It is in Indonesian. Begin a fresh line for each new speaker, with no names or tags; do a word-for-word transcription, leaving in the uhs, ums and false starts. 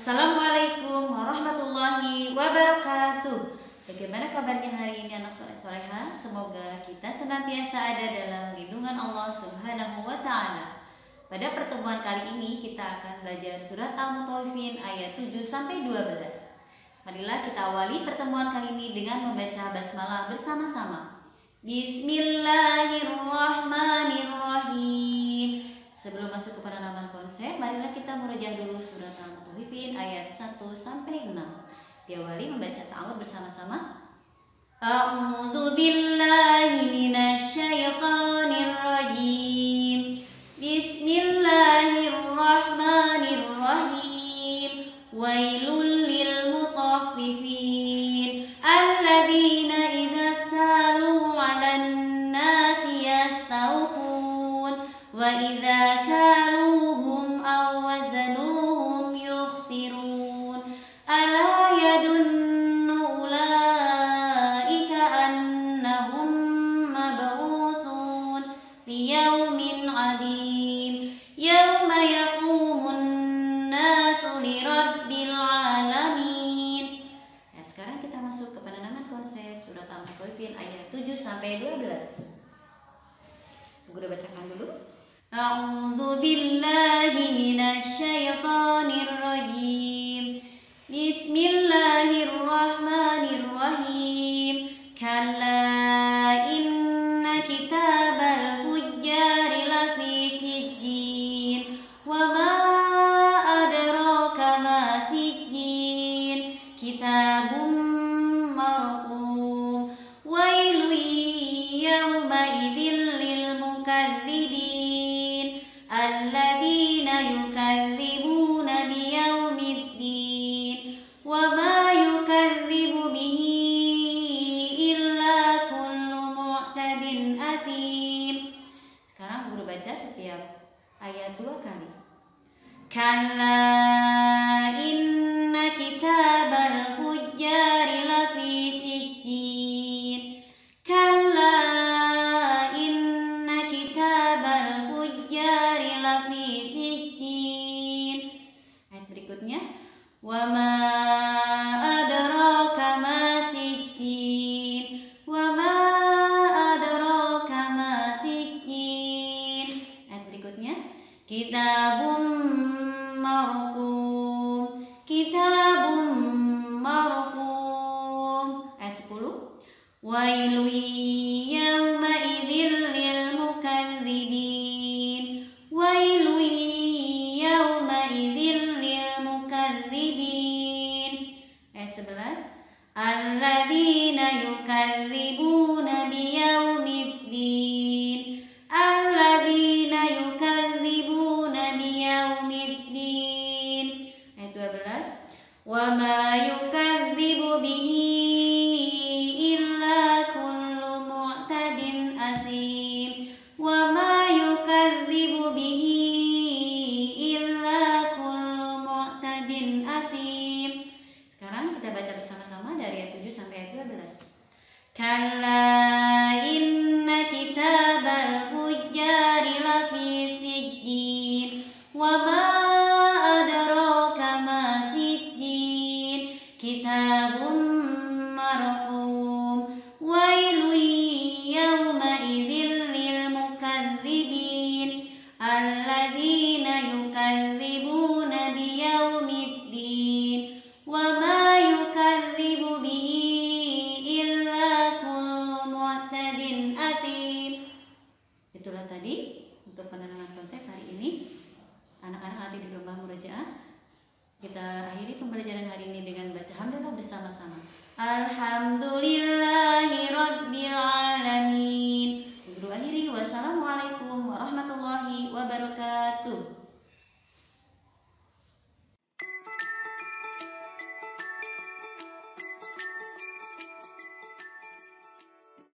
Assalamualaikum warahmatullahi wabarakatuh. Bagaimana kabarnya hari ini anak soleh soleha? Semoga kita senantiasa ada dalam lindungan Allah Subhanahu wa Ta'ala. Pada pertemuan kali ini kita akan belajar surat Al-Mutaffifin ayat tujuh sampai dua belas. Marilah kita awali pertemuan kali ini dengan membaca basmalah bersama-sama. Bismillahirrahmanirrahim. Sebelum masuk ke penanaman konsep, marilah kita murojaah dulu surat Al-Mutaffifin ayat satu sampai enam. Diawali membaca ta'awudz bersama-sama. A'udzu billahi minasyaitonir rajim. Bismillahirrahmanirrahim. Wailul lil mutaffifin alladzina idza talu 'alan nasi yastawfun wa idza kaluhum aw wazanuhum yukhsirun. Ala yadunnu ulaika annahum mab'utsun liyaumin 'adim yauma yaqumun nasu lirabbil alamin. Nah, sekarang kita masuk ke penanaman konsep surat Al-Mutaffifin ayat tujuh sampai dua belas. Guru bacakan dulu. A'udzu billahi minasyaitonir rajim. Bismillahirrahmanirrahim. Kalla inna kitabal fujjari lafi sijjin wa ma adraka ma sijjin kitabum marqum wailu yawma idzil lil mukadzibin alladzina yukadzibuna biyaumiddin wa ma yukadzibu bihi illa kullu mu'tadin athim. Sekarang guru baca setiap ayat dua kali. Kalla inna kitabal fujjari lafi sijjin. Kalla inna kitabal fujjari lafi sijjin. Ayat berikutnya. Wa ma adraka ma sijjin. Wa ma adraka ma sijjin. Ayat berikutnya. Kitabum marqum. Kitabum marqum. Ayat sepuluh. Wailu yawma idzil lil mukadzibin. Wailu yawma idzil lil mukadzibin. Ayat sebelas. Alladzina yukadzibuna biyaumiddin. Alladzina yukadzibuna biyaumiddin. Ayat dua belas. Wa ma yukadzibu bihi illa kullu mu'tadin athim. Wa ma yukadzibu bihi illa kullu mu'tadin athim. Sekarang kita baca bersama-sama dari ayat tujuh sampai ayat dua belas. Kalla inna kitabal fujjari lafi sijjin wa ma adraka ma sijjin kitabum marqum wailu yawma idzil lil mukadzibin alladzina yukadzibuna biyaumiddin wa ma yukadzibu bihi illa kullu mu'tadin athim. Itulah tadi untuk penanaman konsep hari ini. Anak-anak nanti di lomba murojaah. Kita akhiri pembelajaran hari ini dengan baca hamdalah bersama-sama. Alhamdulillah